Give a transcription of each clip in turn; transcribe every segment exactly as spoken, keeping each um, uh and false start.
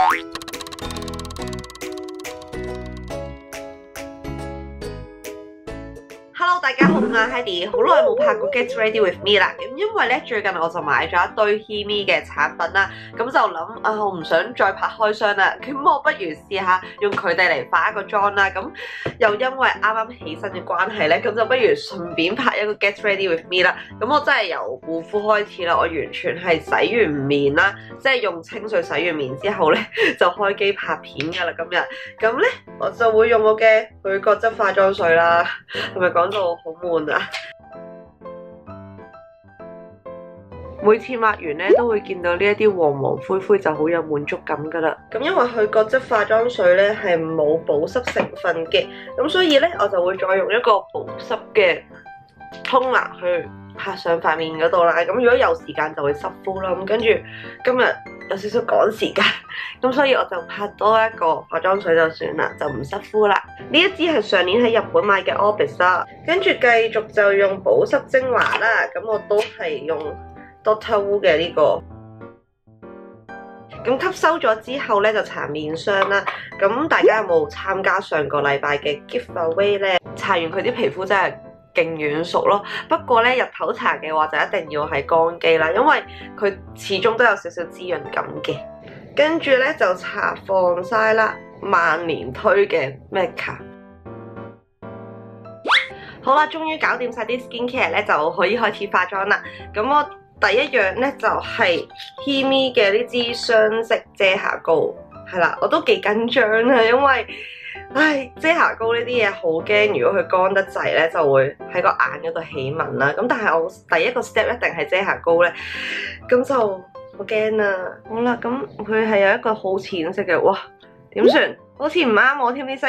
Hello， 大家好，我係 Heidi， 好耐冇拍過 Get Ready With Me 啦。咁因為咧最近我就買咗一堆 Hime 嘅產品啦，咁就諗啊，我唔想再拍開箱啦，咁我不如試下用佢哋嚟化一個妝啦。咁又因為啱啱起身嘅關係咧，咁就不如順便拍一個 Get Ready With Me 啦。咁我真係由護膚開始啦，我完全係洗完面啦，即係用清水洗完面之後咧，就開機拍片噶啦。今日咁咧，我就會用我嘅去角質化妝水啦，係咪講到好悶啊？每次抹完咧，都會見到呢一啲黃黃灰灰，就好有滿足感噶啦。咁因為佢角質化妝水咧係冇保濕成分嘅，咁所以咧我就會再用一個保濕嘅toner去拍上塊面嗰度啦。咁如果有時間就會濕敷啦。咁跟住今日有少少趕時間，咁所以我就拍多一個化妝水就算啦，就唔濕敷啦。呢一支係上年喺日本買嘅 Orbis 啦，跟住繼續就用保濕精華啦。咁我都係用 Doctor Wu 嘅呢個。咁吸收咗之後咧就搽面霜啦。咁大家有冇參加上個禮拜嘅 Giveaway 咧？搽完佢啲皮膚真係勁軟熟咯。不過咧日頭搽嘅話就一定要係乾肌啦，因為佢始終都有少少滋潤感嘅。跟住咧就搽防曬啦，萬年推嘅 Mecca。好啦，終於搞掂晒啲 skincare 咧，就可以開始化妝啦。咁我第一樣咧就係 Hime 嘅呢支雙色遮瑕膏，係啦，我都幾緊張啊，因為唉遮瑕膏呢啲嘢好驚，如果佢乾得滯咧，就會喺個眼嗰度起紋啦。咁但係我第一個 step 一定係遮瑕膏咧，咁就好驚啊！好啦，咁佢係有一個好淺色嘅，哇，點算？好似唔啱我添啲色。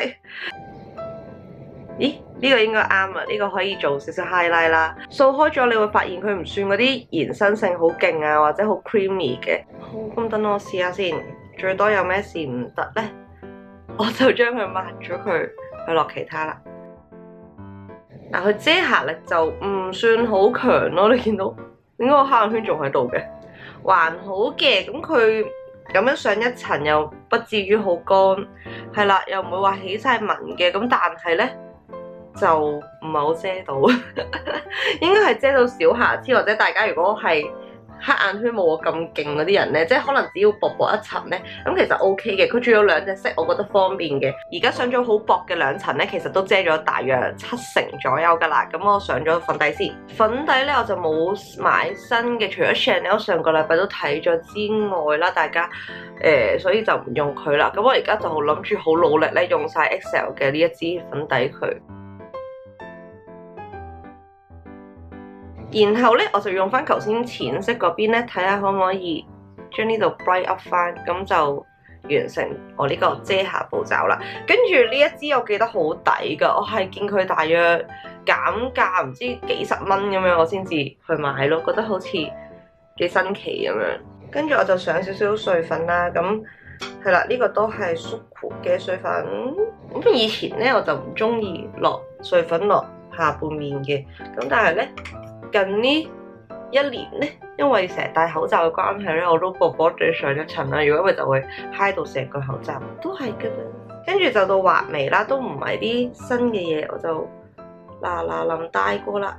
咦？呢個應該啱啊！呢個可以做少少 highlight 啦。掃開咗你會發現佢唔算嗰啲延伸性好勁啊，或者好 creamy 嘅。好，咁等我試下先。最多有咩事唔得呢？我就將佢抹咗佢，去落其他啦。嗱，佢遮瑕力就唔算好強咯。你見到點解個黑眼圈仲喺度嘅？還好嘅，咁佢咁樣上一層又不至於好乾，係啦，又唔會話起晒紋嘅。咁但係呢，就唔係好遮到，應該係遮到小瑕疵，或者大家如果係黑眼圈冇我咁勁嗰啲人呢，即係可能只要薄薄一層呢，咁其實 O K 嘅。佢仲有兩隻色，我覺得方便嘅。而家上咗好薄嘅兩層呢，其實都遮咗大約七成左右噶啦。咁我上咗粉底先，粉底呢我就冇買新嘅，除咗 Chanel 上個禮拜都睇咗之外啦，大家誒、呃，所以就唔用佢啦。咁我而家就諗住好努力咧，用晒 X L 嘅呢一支粉底佢。然後咧，我就用翻頭先淺色嗰邊咧，睇下可唔可以將呢度 bright up 翻，咁就完成我呢個遮瑕步驟啦。跟住呢一支我記得好抵㗎，我係見佢大約減價唔知幾十蚊咁樣，我先至去買咯，覺得好似幾新奇咁樣。跟住我就上少少碎粉啦，咁係啦，呢個都係 Suqqu 嘅碎粉。咁以前咧我就唔中意落碎粉落下半面嘅，咁但係咧，近呢一年咧，因為成日戴口罩嘅關係咧，我都薄薄地上一層啦。如果唔係就會揩到成個口罩，都係㗎啦。跟住就到畫眉啦，都唔係啲新嘅嘢，我就嗱嗱臨帶過啦。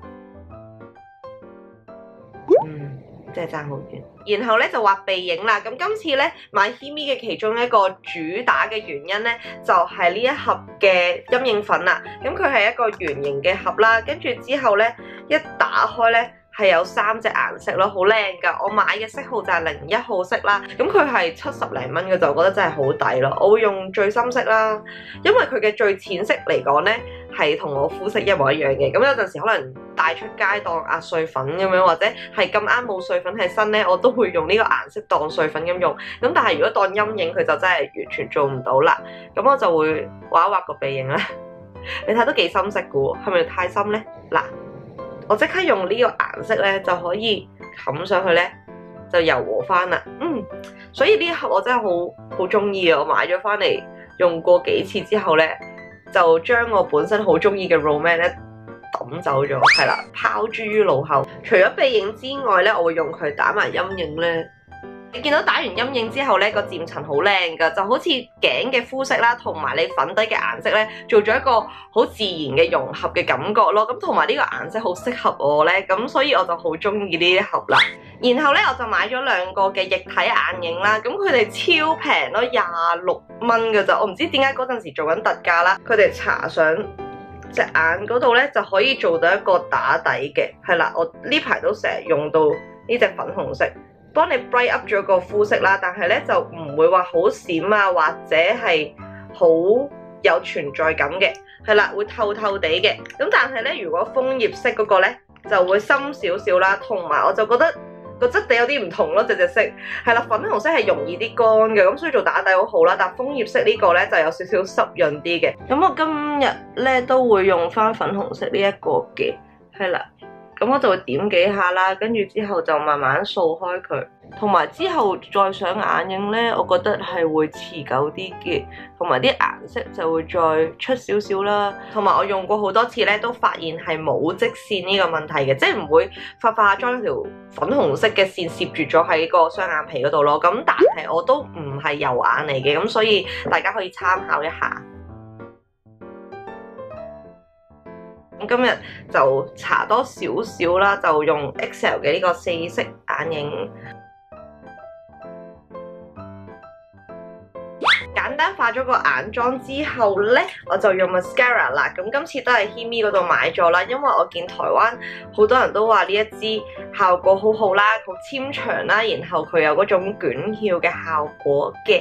嗯，真係爭好遠。然後咧就畫鼻影啦。咁今次咧買 Hime 嘅其中一個主打嘅原因咧，就係呢一盒嘅陰影粉啦。咁佢係一個圓形嘅盒啦，跟住之後咧一打開咧係有三隻顏色咯，好靚㗎。我買嘅色號就係零一號色啦。咁佢係七十零蚊嘅，就覺得真係好抵咯。我會用最深色啦，因為佢嘅最淺色嚟講咧係同我膚色一模一樣嘅。咁有陣時可能帶出街當壓碎粉咁樣，或者係咁啱冇碎粉喺身咧，我都會用呢個顏色當碎粉咁用。咁但係如果當陰影，佢就真係完全做唔到啦。咁我就會畫一畫個鼻影啦。你睇都幾深色嘅喎，係咪太深咧？嗱，我即刻用呢個顏色咧就可以冚上去咧，就柔和翻啦。嗯，所以呢一盒我真係好好中意啊！我買咗翻嚟用過幾次之後咧，就將我本身好中意嘅 Romance 咧抌走咗，係啦，拋諸於腦後。除咗鼻影之外咧，我會用佢打埋陰影咧， 你見到打完陰影之後咧，個漸層好靚㗎，就好似頸嘅膚色啦，同埋你粉底嘅顏色咧，做咗一個好自然嘅融合嘅感覺咯。咁同埋呢個顏色好適合我咧，咁所以我就好中意呢一盒啦。然後咧，我就買咗兩個嘅液體眼影啦，咁佢哋超平咯，廿六蚊㗎咋。我唔知點解嗰陣時做緊特價啦，佢哋搽上隻眼嗰度咧就可以做到一個打底嘅，係啦，我呢排都成日用到呢隻粉紅色。幫你 bright up 咗個膚色啦，但係咧就唔會話好閃啊，或者係好有存在感嘅，係啦，會透透地嘅。咁但係咧，如果楓葉色嗰個咧就會深少少啦，同埋我就覺得個質地有啲唔同咯，隻隻色係啦，粉紅色係容易啲乾嘅，咁所以做打底好好啦。但係楓葉色呢個咧就有少少濕潤啲嘅。咁我今日咧都會用翻粉紅色呢一個嘅，係啦。咁我就會點幾下啦，跟住之後就慢慢掃開佢，同埋之後再上眼影咧，我覺得係會持久啲嘅，同埋啲顏色就會再出少少啦。同埋我用過好多次咧，都發現係冇織線呢個問題嘅，即係唔會發化妝條粉紅色嘅線攝住咗喺個雙眼皮嗰度咯。咁但係我都唔係油眼嚟嘅，咁所以大家可以參考一下。今日就搽多少少啦，就用 X L 嘅呢個四色眼影，簡單化咗個眼妝之後呢，我就用 mascara 啦。咁今次都係 Himi 嗰度買咗啦，因為我見台灣好多人都話呢一支效果好好啦，好纖長啦，然後佢有嗰種捲翹嘅效果嘅。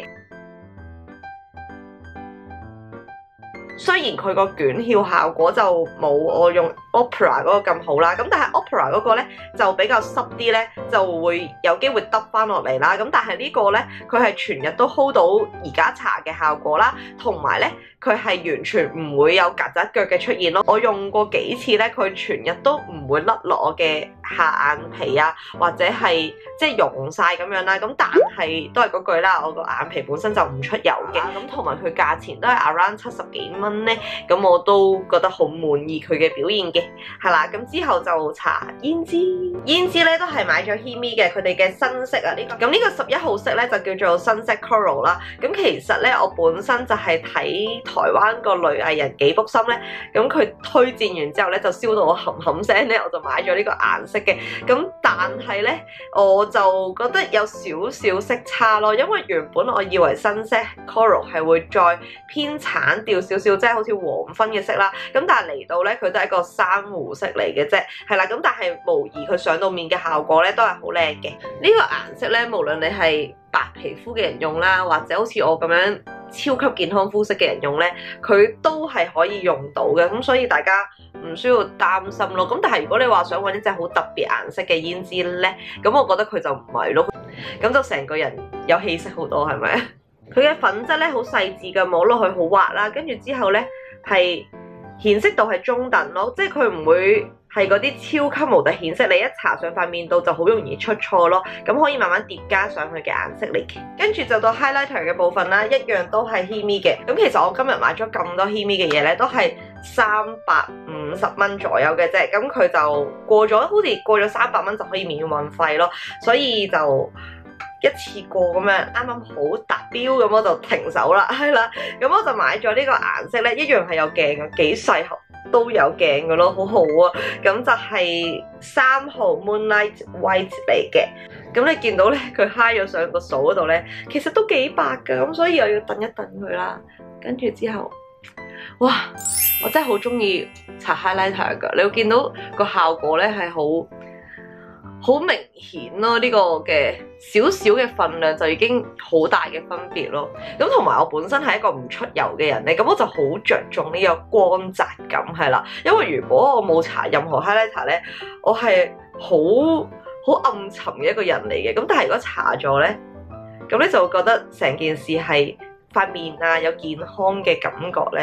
雖然佢個捲翹效果就冇我用 Opera 嗰個咁好啦，咁但係 Opera 嗰個咧就比較濕啲咧，就會有機會耷翻落嚟啦。咁但係呢個咧，佢係全日都 hold 到而家搽嘅效果啦，同埋咧佢係完全唔會有曱甴腳嘅出現咯。我用過幾次咧，佢全日都唔會甩落我嘅下眼皮啊，或者係即係溶晒咁樣啦。咁但係都係嗰句啦，我個眼皮本身就唔出油嘅，咁同埋佢價錢都係 around 七十幾蚊咧，咁我都覺得好滿意佢嘅表現嘅。係啦，咁之後就搽胭脂，胭脂咧都係買咗 Himi 嘅，佢哋嘅新色啊呢、這個，咁呢個十一號色咧就叫做 Sunset Coral 啦。咁其實咧我本身就係睇台灣個女藝人紀卜心咧，咁佢推薦完之後咧就燒到我冚冚聲咧，我就買咗呢個顏色嘅。咁但係咧我就覺得有少少色差咯，因為原本我以為 Sunset Coral 係會再偏橙調少少，即係好似黃昏嘅色啦。咁但係嚟到咧佢都係一個珊瑚色嚟嘅啫，係啦。咁但係無疑佢上到面嘅效果咧都係好靚嘅。呢個顏色咧，無論你係白皮膚嘅人用啦，或者好似我咁樣超級健康膚色嘅人用咧，佢都係可以用到嘅。咁所以大家唔需要擔心咯。咁但係如果你話想揾一隻好特別顏色嘅胭脂咧，咁我覺得佢就唔係咯。咁就成個人有氣色好多，係咪？佢嘅粉質咧好細緻嘅，摸落去好滑啦，跟住之後咧係顯色度係中等咯，即係佢唔會係嗰啲超級無敵顯色，你一搽上塊面度就好容易出錯咯。咁可以慢慢疊加上去嘅顏色嚟嘅。跟住就到 highlighter 嘅部分啦，一樣都係 Himi 嘅。咁其實我今日買咗咁多 Himi 嘅嘢咧，都係三百五十蚊左右嘅啫。咁佢就過咗，好似過咗三百蚊就可以免運費咯，所以就一次過咁樣啱啱好達標，咁我就停手啦，係啦，咁我就買咗呢個顏色咧，一樣係有鏡嘅，幾細盒都有鏡嘅咯，好好啊。咁就係三號 Moonlight White 嚟嘅。咁你見到咧，佢揩咗上個掃嗰度咧，其實都幾白噶，咁所以又要等一等佢啦。跟住之後，哇！我真係好中意搽 highlighter 噶，你會見到個效果咧係好好明顯咯，呢個嘅少少嘅份量就已經好大嘅分別咯。咁同埋我本身係一個唔出油嘅人咧，咁我就好着重呢個光澤感係啦。因為如果我冇搽任何 highlighter 咧，我係好好暗沉嘅一個人嚟嘅。咁但係如果搽咗咧，咁咧就會覺得成件事係塊面啊有健康嘅感覺咧，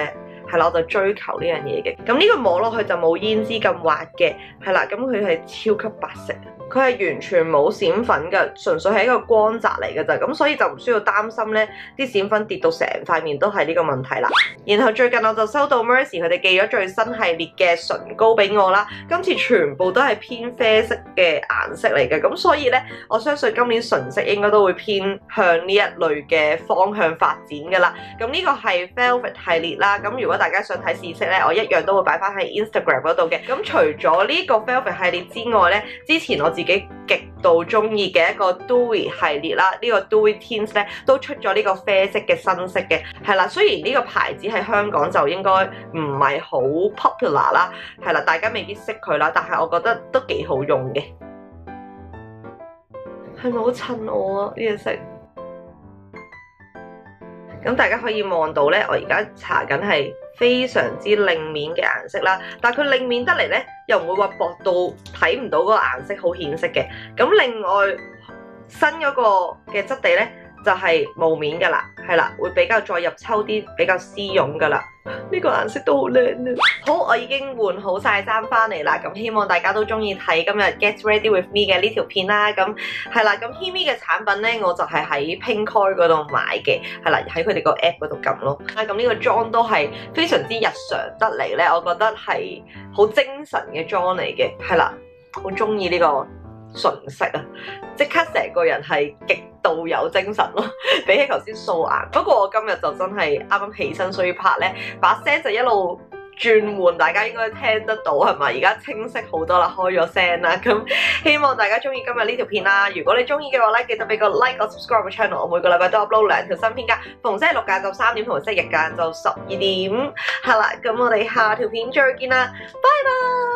係啦，我就追求呢樣嘢嘅。咁呢個摸落去就冇胭脂咁滑嘅，係啦，咁佢係超級白色，佢係完全冇閃粉嘅，純粹係一個光澤嚟嘅咋，咁所以就唔需要擔心咧啲閃粉跌到成塊面都係呢個問題啦。然後最近我就收到 Mercy 佢哋寄咗最新系列嘅唇膏俾我啦，今次全部都係偏啡色嘅顏色嚟嘅，咁所以咧我相信今年唇色應該都會偏向呢一類嘅方向發展噶啦。咁呢個係 Velvet 系列啦，咁如果大家想睇試色咧，我一樣都會擺翻喺 Instagram 嗰度嘅。咁除咗呢個 Velvet 系列之外咧，之前我自己極度中意嘅一個 Dewy 系列啦，呢個 Dewy Tints 咧都出咗呢個啡色嘅新色嘅，係啦。雖然呢個牌子喺香港就應該唔係好 popular 啦，係啦，大家未必識佢啦，但係我覺得都幾好用嘅。係咪好襯我啊？呢隻色？咁大家可以望到咧，我而家搽緊係非常之令面嘅顏色啦，但係佢令面得嚟咧，又唔會話薄到睇唔到嗰個顏色好顯色嘅。咁另外新嗰個嘅質地咧，就係霧面噶啦，係啦，會比較再入秋啲，比較絲絨噶啦。呢個顏色都好靚啊！好，我已經換好晒衫翻嚟啦，咁希望大家都中意睇今日 Get Ready With Me 嘅呢條片啦。咁係啦，咁 Himi 嘅產品咧，我就係喺 Pinkoi 嗰度買嘅，係啦，喺佢哋個 app 嗰度撳咯。啊，咁呢個妝都係非常之日常得嚟咧，我覺得係好精神嘅妝嚟嘅，係啦，好中意呢個唇色啊，即刻成個人係極度有精神咯，比起頭先素顏。不過我今日就真係啱啱起身，所以拍咧把聲就一路轉換，大家應該聽得到係咪？而家清晰好多啦，開咗聲啦。咁希望大家中意今日呢條片啦。如果你中意嘅話咧，記得俾個 like 個 subscribe 個 channel。我每個禮拜都 upload 兩條新片㗎，逢星期六晏晝三點，同星期日晏晝十二點。係啦，咁我哋下條片再見啦，拜拜。